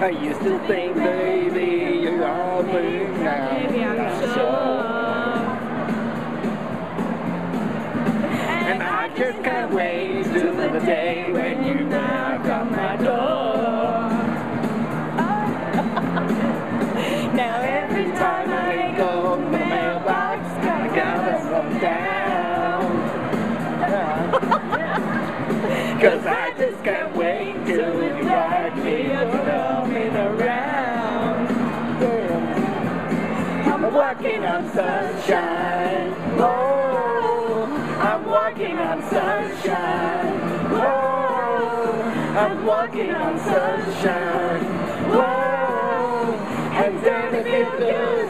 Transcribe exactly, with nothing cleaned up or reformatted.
I used to think, baby, you're all me now. Maybe I'm sure. And I just can't wait till the day when you knock on my door. Now every time I go to the mailbox, I gotta slow down. Cause I just can't wait till you ride me and throw me around. I'm walking on sunshine. Oh, I'm walking on sunshine. Oh, I'm walking on sunshine. Oh, and then if you do